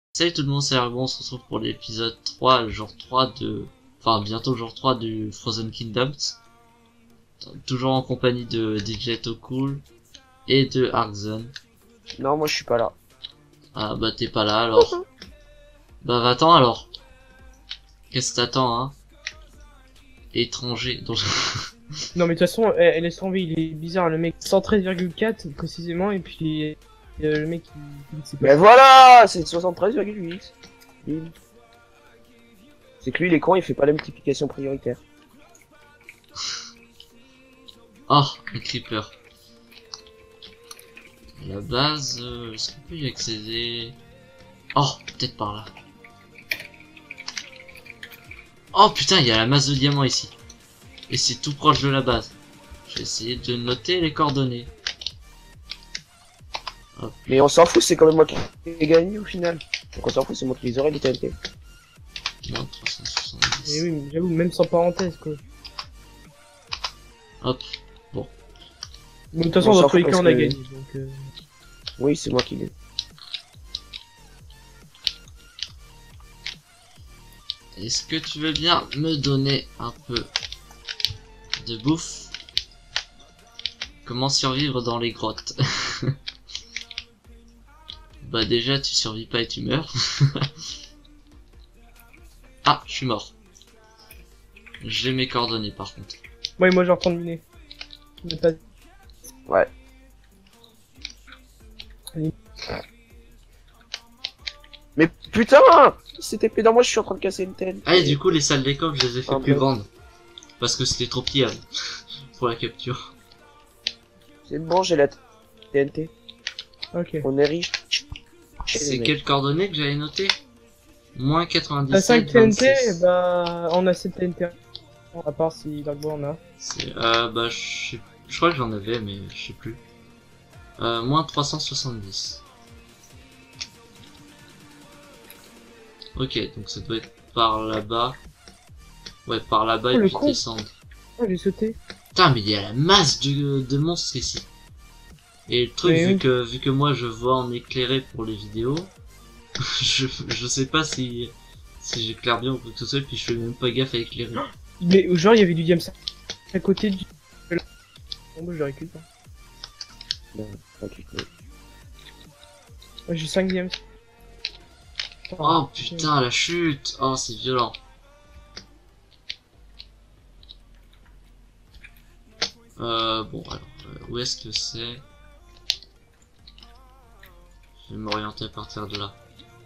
Salut tout le monde, c'est Argon, on se retrouve pour l'épisode 3, le jour 3 de... Enfin, bientôt le jour 3 du Frozen Kingdoms. Toujours en compagnie de DJ Tocool et de Arkzone. Non, moi je suis pas là. Ah bah t'es pas là alors. Bah va-t'en alors. Qu'est-ce que t'attends, hein? Étranger. Donc... Non mais de toute façon, LS100V il est bizarre, le mec 113,4 précisément, et puis le mec il dit que c'est pas Mais voilà, c'est 73,8. Bim. C'est que lui, il est con, il fait pas la multiplication prioritaire. Oh, un creeper. À la base, est-ce qu'on peut y accéder? Oh, peut-être par là. Oh putain, il y a la masse de diamants ici. Et c'est tout proche de la base. Je vais essayer de noter les coordonnées. Hop. Mais on s'en fout, c'est quand même moi qui ai gagné au final. Donc on s'en fout, c'est moi qui les aurais, les TNT. Moins 370. Et oui, mais j'avoue, même sans parenthèse quoi. Hop. Mais de toute façon, On dans s'en tous les fout cas, on parce a que- gagné, donc Oui, c'est moi qui l'ai. Est-ce que tu veux bien me donner un peu de bouffe? Comment survivre dans les grottes? Bah déjà tu survis pas et tu meurs. Ah, je suis mort. J'ai mes coordonnées par contre. ouais, moi j'ai retourné miner. Mais pas... Ouais. Mais putain, c'était épée dans moi, je suis en train de casser une TNT. Ah et du coup les salles des coffres je les ai fait Ah, plus bon. grandes. Parce que c'était trop petit pour la capture. C'est bon, j'ai la TNT. Ok. On est riche. C'est quelles coordonnées que j'avais noté? Moins T'as 97, 5 TNT, 26. bah on a 7 TNT. À part si Darkbo en a. C'est, bah je crois que j'en avais mais je sais plus. Moins 370. Ok, donc ça doit être par là-bas. Ouais, par là-bas Oh, et le puis con. descendre. Oh, j'ai sauté. Putain, mais il y a la masse de monstres ici. Et le truc, Mais oui. vu que moi je vois en éclairé pour les vidéos, je sais pas si j'éclaire bien ou quoi que ce soit, puis je fais même pas gaffe à éclairer. Mais genre, il y avait du diamant à côté du... Bon, bah je le récupère. Ok. Ouais, j'ai 5 diamants. Oh putain, la chute! Oh, c'est violent. Bon, alors, où est-ce que c'est? Je vais m'orienter à partir de là.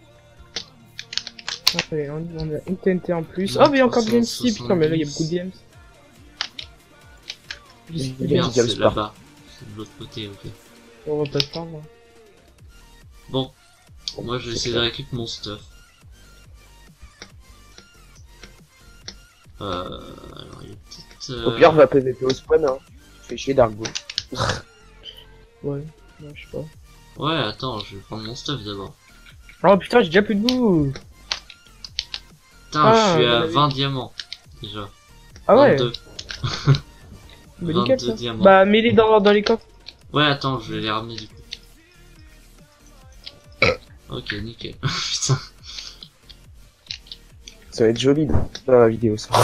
Allez, on a une TNT en plus. Non, Oh, mais il y a encore des DMC, 370. putain, mais là il y a beaucoup de DMs. Il y a Merde, des diams c'est par- là-bas. C'est de l'autre côté, ok. On va pas se prendre. Bon, moi je vais essayer de récupérer mon stuff. Alors il y a peut-être... Au pire, on va PVP au spawn, hein. Fais chier Darkbo. Ouais, je sais pas. Ouais, attends, je vais prendre mon stuff d'abord. Oh putain, j'ai déjà plus de boue. Putain, Ah, je suis à bah, 20 diamants, déjà. Ah ouais, 22. bah nickel 22 ça. diamants. Bah mets-les dans les coffres. Ouais, attends, je vais les ramener du coup. Ok, nickel. Putain. Ça va être joli dans la vidéo, ça.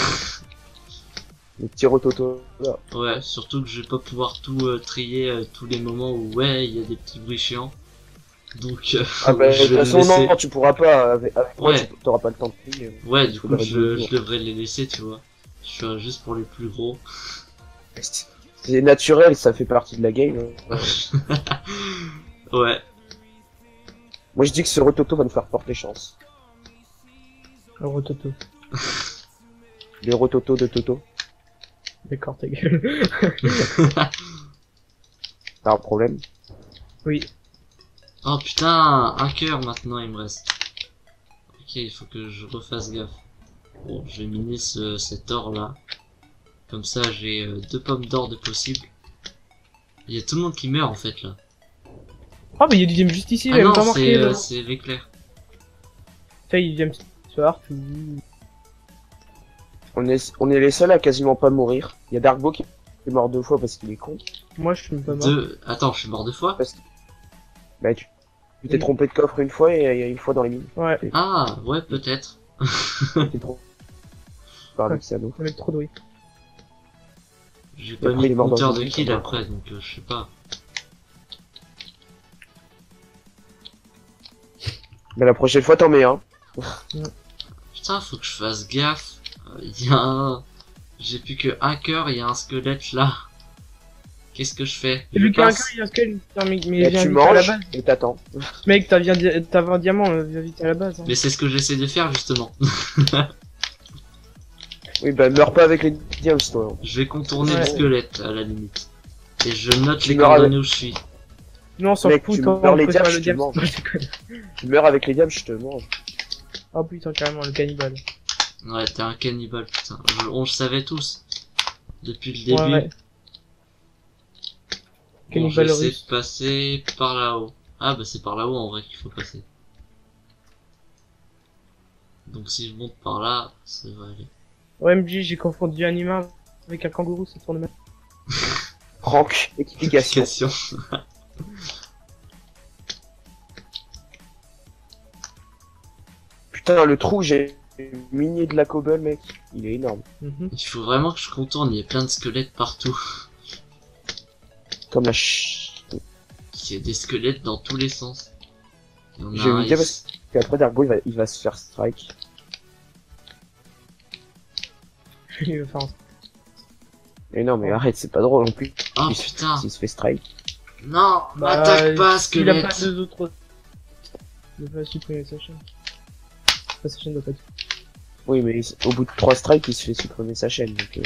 Le petit rototo, là. Ouais, surtout que je vais pas pouvoir tout trier tous les moments où ouais, il y a des petits bruits chiants. Donc, Ah bah, de je toute vais les façon, laisser. non, tu pourras pas, avec moi, Ouais. t'auras pas le temps de trier. Ouais, du coup, Faudrait deux je jours. devrais les laisser, tu vois. Je ferai juste pour les plus gros. C'est naturel, ça fait partie de la game. Hein. Ouais. Moi, je dis que ce rototo va nous faire porter chance. Le rototo. Les rototo de Toto. D'accord, ta gueule. T'as un problème? Oui. Oh putain, un cœur maintenant il me reste. Ok, il faut que je refasse gaffe. Bon, je vais miner cet or là. Comme ça j'ai 2 pommes d'or de possible. Il y a tout le monde qui meurt en fait là. Oh, mais il y a du DM juste ici, il Ah a même non, pas marqué. là. c'est l'éclair. Ça, il y a du DM ce Arc. On est les seuls à quasiment pas mourir. Il y a Darkbo qui est mort 2 fois parce qu'il est con. Moi, je suis même pas mort. Attends, je suis mort 2 fois. Bah, tu... Tu t'es trompé de coffre une fois et une fois dans les mines. Ouais, Ah, ouais, peut-être. T'es trop. Par le salaud. le mec trop doué. J'ai Et pas après, mis il est de mort dans compteur une de mine, kill comme un après, donc je sais pas. Mais la prochaine fois, t'en mets un. Putain, faut que je fasse gaffe. Il y a un... J'ai plus que un cœur, il y a un squelette là. Qu'est-ce que je fais? Et Je vu qu'il y a un passe. cœur, il y a un skull. Putain, mec, mais Et viens tu vite à la manges base. et t'attends. Mec, t'avais un diamant, viens vite à la base. Hein. Mais c'est ce que j'essaie de faire justement. Oui, bah meurs pas avec les diams, toi. Je vais contourner Ouais. le squelette à la limite. Et je note Tu les meurs coordonnées où je suis. Non, on s'en Mec, fout, tu toi, meurs on les préfère diams, le tu diable. manges. Non, je déconne. Tu meurs avec les diams, je te mange. Oh putain, carrément, le cannibale. Ouais, t'es un cannibale, putain. On le savait tous. Depuis le début. Ouais. Bon, je Cannibale vais essayer russe. de passer par là-haut. Ah bah c'est par là-haut en vrai qu'il faut passer. Donc si je monte par là, ça va aller. OMG, j'ai confondu un humain avec un kangourou, ça tourne mal. Rank, équification. Question. Putain, le trou, j'ai minier de la cobble, mec. Il est énorme. Mhm. Il faut vraiment que je contourne, il y a plein de squelettes partout. Comme la ch... Il y a des squelettes dans tous les sens. Il y en a J'ai un une idée ici. parce qu'après Dargo, il va se faire strike. Il va faire un- Mais non, mais arrête, c'est pas drôle non plus. Oh Il- putain. S'il se fait strike. Non, Bah, m'attaque pas Il a pas squelette. deux autres. Il va pas supprimer sa chaîne. Enfin, sa chaîne doit pas être. Oui, mais au bout de 3 strikes, il se fait supprimer sa chaîne. Donc,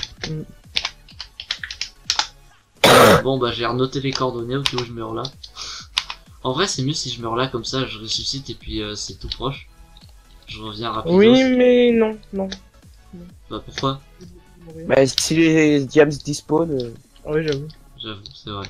Bon bah j'ai renoté les coordonnées au cas où je meurs là. En vrai c'est mieux si je meurs là comme ça je ressuscite et puis c'est tout proche. Je reviens rapidement. Oui, mais non, non. Bah pourquoi? Bah, si les diams despawn, Oui, j'avoue. J'avoue, c'est vrai.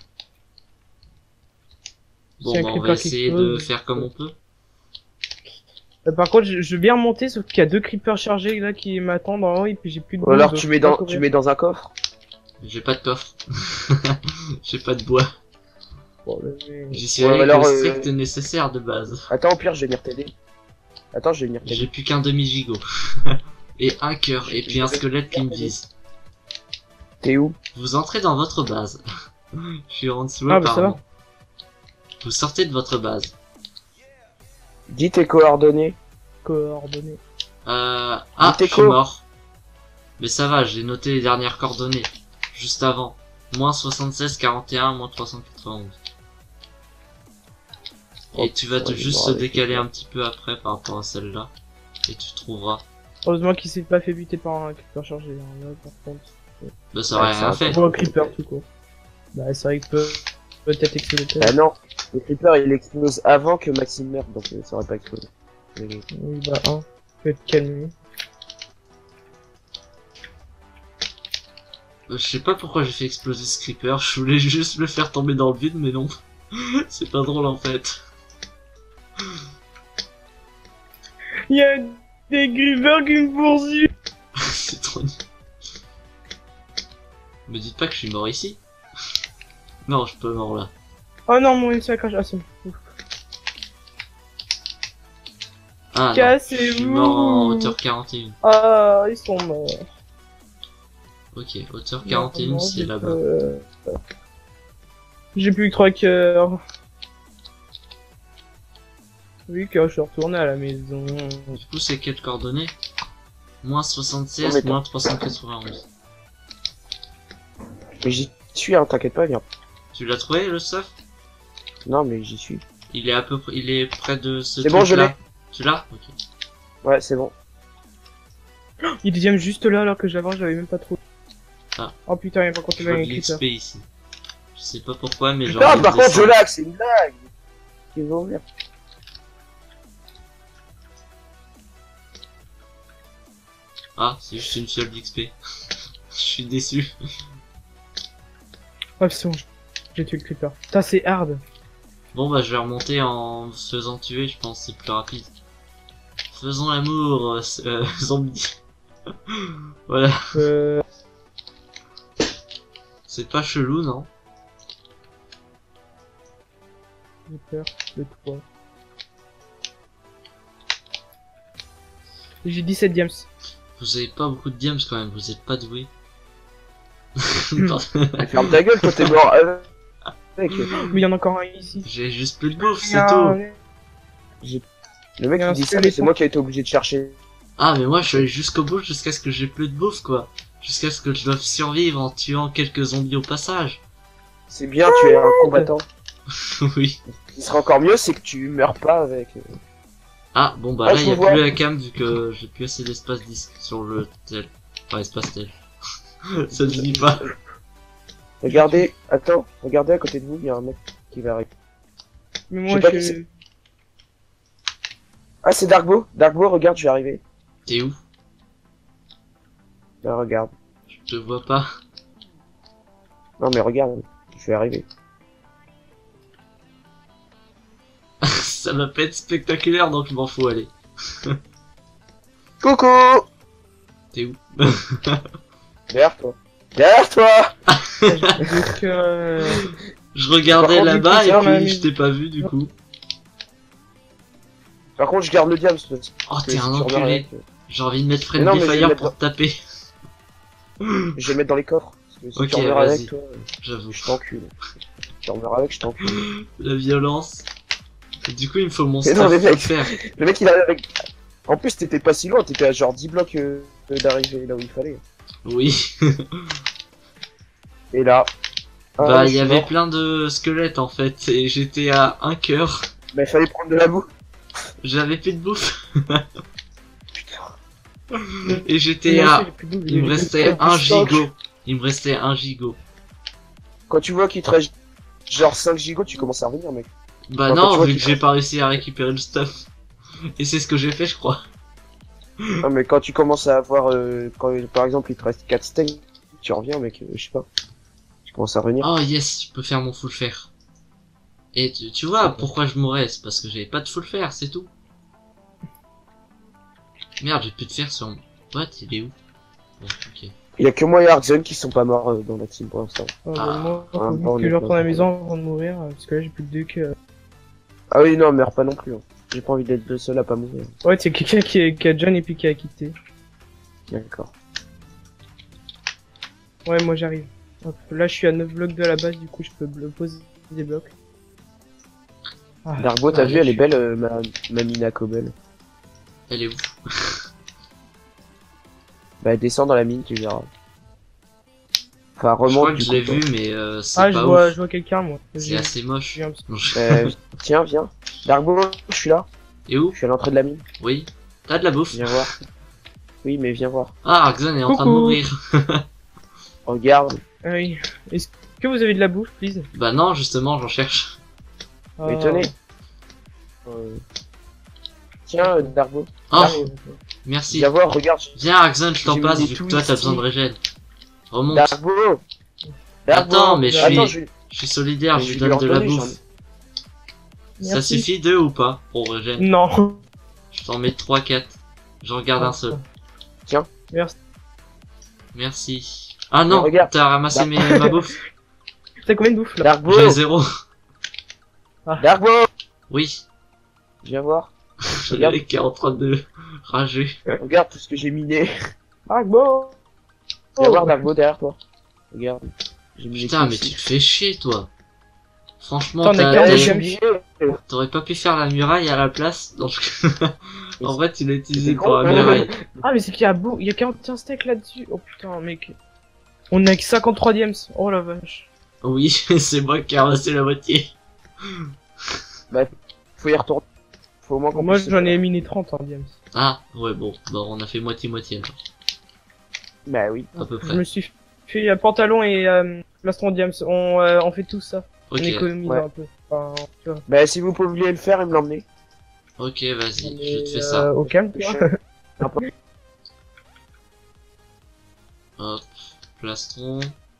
C'est Bon un bah on va creeper qui essayer de explose. faire comme on peut. Par contre, je vais bien remonter, sauf qu'il y a deux creepers chargés là qui m'attendent en haut et puis j'ai plus de ou alors bombes, tu donc mets je peux pas dans, courir. tu mets dans un coffre. J'ai pas de coffre. J'ai pas de bois. Bon, mais- J'y suis Ouais, allé alors, avec le strict nécessaire de base. Attends, au pire, je vais venir t'aider. Attends, je vais venir t'aider. J'ai plus qu'un demi-gigot. Et un cœur, et puis un squelette qui me vise. T'es où? Vous entrez dans votre base. Je suis en dessous Ah, bah, ça apparemment. Vous sortez de votre base. Dis tes coordonnées. Coordonnées. Ah, T'es je suis quoi mort. Mais ça va, j'ai noté les dernières coordonnées. Juste avant. Moins 76, 41, moins 391. Oh, Et tu vas putain, il est juste mort te avec décaler les un petit peu après par rapport à celle-là. Et tu trouveras. Heureusement qu'il s'est pas fait buter par un creeper chargé. Hein. Là, par contre. Bah ça Ouais, aurait ça rien va fait. Ou un creeper tout court. Bah, c'est vrai que peut-être exploser. Bah non, le creeper il explose avant que Maxime meure, donc ça aurait pas explosé. Mais- Oui, bah, un. Peut être calmé. Je sais pas pourquoi j'ai fait exploser ce creeper. Je voulais juste le faire tomber dans le vide, mais non. C'est pas drôle en fait. Il y a des creepers qui me poursuivent. C'est trop nul. Me dites pas que je suis mort ici. Non, je suis pas mort là. Oh non, mon MC a crash. Ah, c'est bon. Ouf. Ah non, je Cassez-vous. suis mort en hauteur 41. Ah, ils sont morts. Ok, hauteur 41 Non, c'est j'ai là-bas. peur. J'ai plus que 3 cœurs. Oui, que je suis retourné à la maison. Du coup c'est quelles coordonnées? Moins 76, Non, mais moins 391. Mais j'y suis, hein, t'inquiète pas, viens. Tu l'as trouvé le stuff? Non, mais j'y suis. Il est à peu près, il est près de ce C'est bon, je truc-là. l'ai. Tu l'as? Ok. Ouais, c'est bon. Il est deuxième juste là alors que j'avance, j'avais même pas trop. Ah. Oh putain, il a pas Je continué vois avec de les creepers. l'XP ici. Je sais pas pourquoi mais genre. Putain, par contre, je lag, c'est une blague. Ils vont venir. Ah, c'est juste une fiole d'XP. Je suis déçu. Oh, c'est bon, j'ai tué le creeper. Putain, c'est hard. Bon bah je vais remonter en me faisant tuer, je pense que c'est plus rapide. Faisons l'amour, zombie. Voilà, c'est pas chelou non? J'ai peur de toi. J'ai 17 diams. Vous avez pas beaucoup de diams quand même, vous êtes pas doué. Mais ferme ta gueule, toi t'es mort avec. Mais il y en a encore un ici. J'ai juste plus de bouffe, c'est Ah, tout. ouais. Le mec Il y a il un dit ça, seul mais c'est éléphant. moi qui ai été obligé de chercher. Ah, mais moi je suis allé jusqu'au bout jusqu'à ce que j'ai plus de bouffe, quoi. Jusqu'à ce que je doive survivre en tuant quelques zombies au passage. C'est bien, tu es un combattant. Oui. Ce qui serait encore mieux, c'est que tu meurs pas avec. Ah, bon bah Ah, là je il y a vous vois. plus la cam vu que j'ai plus assez d'espace disque sur le tel. Enfin, espace tel. Ça ne dit pas. Regardez, attends, regardez à côté de vous, il y a un mec qui va arriver. Mais moi, Je sais pas qui je... c'est. Ah, c'est Darkbo. Darkbo, regarde, je vais arriver. T'es où? Là, regarde. Je te vois pas. Non, mais regarde, je vais arriver. Ça va pas être spectaculaire donc je m'en fous, allez. Coucou! T'es où? Derrière toi. Derrière toi! Donc, Je regardais Par contre, là-bas du et coup, ça, puis on a je t'ai pas vu du coup. Par contre, je garde le diable, parce que Oh, si t'es un tu remets enculé. avec, J'ai envie de mettre Mais non, Friendly mais je vais Fire mettre pour te taper. je vais le mettre dans les coffres. Parce que si Ok, tu remets vas-y. avec, toi, J'avoue. je t'encule. Si tu remets avec, je t'encule. La violence. Et du coup, il me faut mon Mais non, stuff mais pour le mec. faire. Le mec, il arrive avec. En plus, t'étais pas si loin, t'étais à genre 10 blocs d'arriver là où il fallait. Oui. Et là. ah, Bah, je il suis y avait mort. plein de squelettes en fait, et j'étais à un cœur. Bah, il fallait prendre de la boue. J'avais plus de bouffe. Putain. Et j'étais moi à. aussi, j'ai plus de bouffe, Il me j'ai restait plus de un stock. gigot. Il me restait un gigot. Quand tu vois qu'il te reste genre 5 gigots, tu commences à revenir, mec. Bah Quand tu non, vois vu qu'il que j'ai te- pas réussi à récupérer le stuff. Et c'est ce que j'ai fait, je crois. Non, mais quand tu commences à avoir. Quand par exemple il te reste 4 steaks, tu reviens, mec, je sais pas. Tu commences à revenir. Oh yes, je peux faire mon full fer. Et tu vois pourquoi je mourrais, c'est parce que j'avais pas de full fer, c'est tout. Merde, j'ai plus de fer sur mon... What, il est où? Bon, ok. Il y a que moi et Arxon qui sont pas morts dans la team pour l'instant. Oh, Ah. bah, moi, Ah, faut bon, vite que je on est retourne pas- à la maison avant de mourir, parce que là, j'ai plus de duc. Ah oui, non, meurs pas non plus. Hein. J'ai pas envie d'être le seul à pas mourir. Ouais, c'est quelqu'un qui a John et puis qui a quitté. D'accord. Ouais, moi j'arrive. Hop, là, je suis à 9 blocs de la base, du coup, je peux poser des blocs. Ah, Darbo, t'as ah, vu, là, elle est je- belle, ma mine à Cobble. Elle est où? Bah, descends dans la mine, tu verras. Enfin, Je crois remonte que du je l'ai coup, vu, toi. mais c'est Ah, pas je ouf. vois quelqu'un, moi. C'est assez moche. j'ai un- Non, je- Tiens, viens. Darbo, je suis là. Et où? Je suis à l'entrée de la mine. Oui. T'as de la bouffe? Viens voir. Oui, mais viens voir. Ah, Arxon est en train de Coucou. mourir. Regarde. Ah oui. Est-ce que vous avez de la bouffe, please? Bah non, justement, j'en cherche. Ah. Mais tenez. Tiens, Darbo. Oh, Darbo. merci. Viens voir, regarde. Viens, Arxon, je t'en J'ai mis passe, des vu que tout toi t'as ici. besoin de régène. Remonte. Darbo. Darbo. Attends, mais je suis- Attends, Je suis solidaire, mais je lui vais donne de la redonner, bouffe. Ça Merci. suffit 2 ou pas pour régène? Non. Je t'en mets 3, 4. Je regarde un seul. Merci. Merci. Ah non, Mais regarde. t'as ramassé Bah. ma bouffe. T'as combien de bouffe là? Darbo. J'avais 0. Darbo. Oui. Viens voir. Le Regarde. mec qui est en train de rager. Regarde tout ce que j'ai miné. Ah, bon. Viens voir Darbo derrière toi. Regarde. J'ai mis Putain, les mais trucs tu ici. te fais chier, toi. Franchement, Attends, on a Eh, 40 j'ai diams. obligé. t'aurais pas pu faire la muraille à la place. Donc... en vrai, tu l'as utilisé C'est pour con. la muraille. Ah, mais c'est qu'il y a il y a 41 steaks là-dessus. Oh putain, mec. On a que 53 diams. Oh la vache. Oui, c'est moi qui ai ramassé la moitié. Faut y retourner. Faut au moins qu'on Moi, puisse se j'en ai faire. miné 30 en diams. Ah, ouais, bon. Bon, on a fait moitié-moitié, alors. Bah oui. À peu Je près. me suis fait pantalon et plastron diams. On fait tout ça. Ok, On économise Ouais. un peu. Enfin, tu vois. Bah si vous pouviez le faire et me l'emmener. ok, vas-y, Mais, je te fais ça. Au calme, toi. Hop, plastron.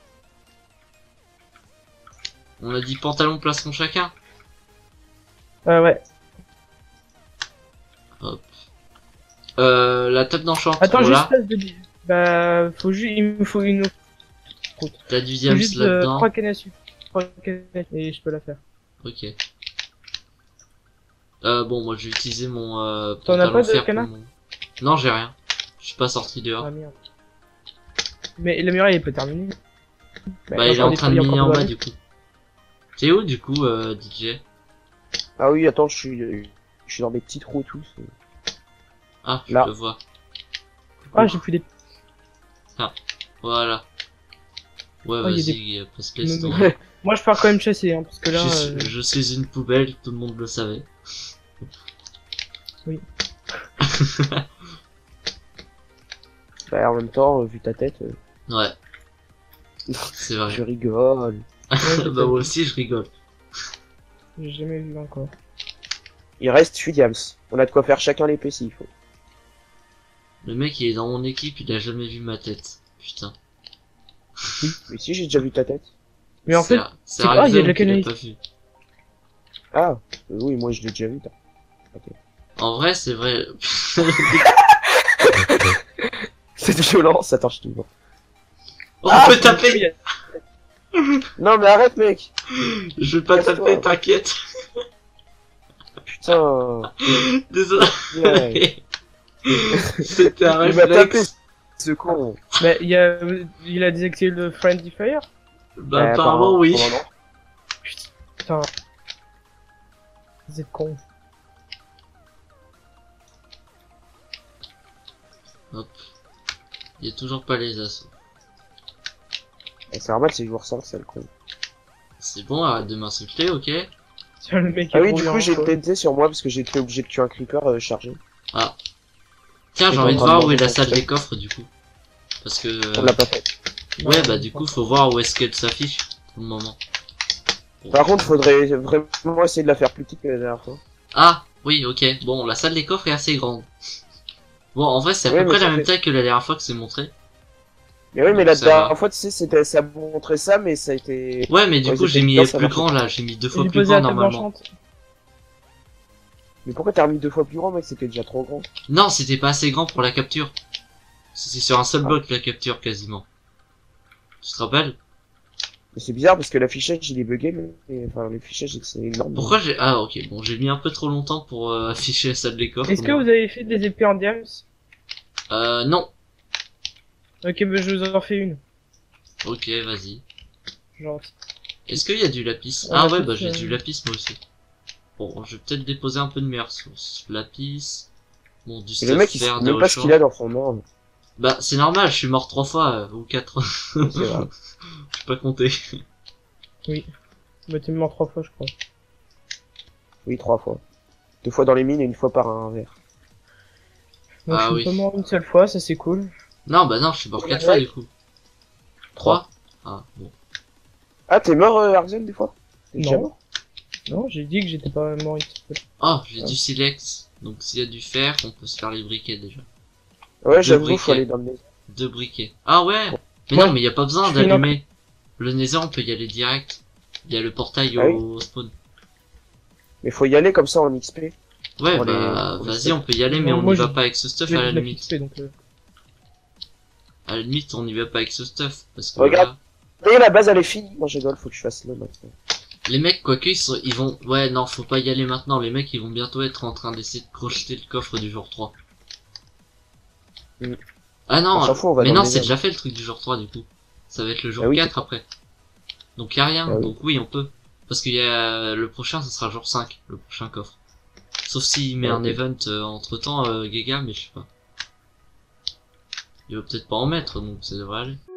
On a dit pantalon, plastron chacun. Ouais. La table d'enchantement, Attends, voilà. juste place de. Bah, il me faut une. T'as du Faut diams juste là-dedans. 3 cannes à sucre. 3 cannes à sucre. Et je peux la faire. Ok. Bon, moi je vais utiliser mon T'en as pantalon pas de fer pour canard mon... Non, j'ai rien. Je suis pas sorti dehors. Ah merde. Mais la muraille est pas terminée. Bah, il est en train de miner en bas, du coup. T'es où, du coup, DJ? Ah oui, attends, je suis dans mes petits trous et tout. Ah, je Là. le vois. Ah, j'ai plus des... Voilà. Ouais, Oh, il y a vas-y, passe les Non, stories. Moi, je pars quand même chasser, hein, parce que là... Je suis une poubelle, tout le monde le savait. Oui. Bah, en même temps, vu ta tête, Ouais. C'est vrai. je rigole. Bah, moi aussi, je rigole. J'ai jamais vu encore. Il reste Williams. On a de quoi faire chacun l'épée s'il faut. Le mec, il est dans mon équipe, il a jamais vu ma tête. Putain. Mais si, j'ai déjà vu ta tête. Mais en fait... c'est ah, il y a de la qu'il a canalité. pas vu. Ah, oui, moi je l'ai déjà vu. En vrai, c'est vrai. Cette violence, attends, je te vois. On Ah, peut taper! Non, mais arrête, mec. Je vais pas Casse-toi. taper, t'inquiète. Putain. Désolé. Ouais. C'était un Il m'a tapé, réflexe. ce con. Mais il a désactivé le Friendly Fire. Bah, apparemment, oui. apparemment, non. Putain. Vous êtes con. Hop. Il y a toujours pas les assauts. Eh, c'est normal, c'est jour 5, c'est le con. C'est bon, arrête de m'insulter, ok? Tiens, le mec Ah est oui, du brouillard, coup, j'ai quoi. TNT sur moi parce que j'ai été obligé de tuer un creeper chargé. Tiens, C'est j'ai envie de bon, voir vraiment, où est la bon, salle c'est- des coffres, du coup. Parce que... On l'a pas fait. Ouais, Non, bah du coup, faut voir où est-ce qu'elle s'affiche, pour le moment. Par contre, faudrait vraiment essayer de la faire plus petite que la dernière fois. Ah, oui, ok. Bon, la salle des coffres est assez grande. Bon, en vrai, c'est à Ouais, peu mais près ça la même fait- taille que la dernière fois que c'est montré. Mais oui, mais la Ça va. dernière fois, tu sais, ça montrait ça, mais ça a été... Ouais, mais du Ouais, coup, c'était j'ai mis bien, ça plus marche. grand, là. J'ai mis 2 fois J'ai plus posé grand, la table normalement. enchante. Mais pourquoi t'as remis 2 fois plus grand, mec? C'était déjà trop grand. Non, c'était pas assez grand pour la capture. C'était sur un seul Ah. bloc, la capture, quasiment. Tu te rappelles? Mais c'est bizarre parce que l'affichage, il est bugué, mais enfin, l'affichage, c'est énorme. Pourquoi j'ai... Ah, ok, bon, j'ai mis un peu trop longtemps pour afficher la salle des coffres. Est-ce que moi. vous avez fait des épées en diams? Non. Ok, bah je vous en fais une. Ok, vas-y. Genre, Est-ce qu'il y a du lapis? On Ah a ouais, tous, bah j'ai du lapis, moi aussi. Bon, je vais peut-être déposer un peu de meilleure source. Lapis... Bon, du Et stuff le mec, il sait vert de même pas ce Auchan. qu'il a dans son arme. Bah, c'est normal, je suis mort 3 fois, ou 4. C'est vrai. Je suis pas compté. bah t'es mort 3 fois, je crois. Oui, 3 fois. 2 fois dans les mines et 1 fois par un verre. Donc Ah je oui. suis pas mort une seule fois, ça c'est cool. Non, bah non, je suis mort 4 fois, du coup. 3? Ah, bon. Ah, t'es mort, Arxen, des fois? T'es déjà Non. mort? Non, j'ai dit que j'étais pas mort une seule fois. Oh, j'ai du silex. Donc s'il y a du fer, on peut se faire les briquets déjà. Ouais, j'avoue, briquets. faut aller dans le nez. 2 briquets. Ah ouais. Mais Ouais. non, mais y a pas besoin Je fais une d'allumer. Le nether, on peut y aller direct. Il y a le portail Ah au spawn. Mais faut y aller comme ça en XP. Ouais, Pour bah, pour les vas-y, stuff. on peut y aller, mais Non, on moi, n'y va je- pas avec ce stuff J'ai à la de la limite. XP, donc À la limite, on n'y va pas avec ce stuff. Parce que Regarde. voilà, Et la base, elle est finie. Non, je rigole, faut que je fasse là maintenant. les mecs, quoique, ils vont... Ouais, non, faut pas y aller maintenant. Les mecs, ils vont bientôt être en train d'essayer de crocheter le coffre du jour 3. Mm. Ah non, On s'en fout, on va mais dans non, le c'est désert. déjà fait le truc du jour 3 du coup. Ça va être le jour Ah oui. 4 après. Donc y a rien, Ah oui. donc oui, on peut. Parce qu'il y a le prochain, ça sera jour 5, le prochain coffre. Sauf s'il met Ah, un ok. event entre temps, Giga, mais je sais pas. Il va peut-être pas en mettre, donc ça devrait aller.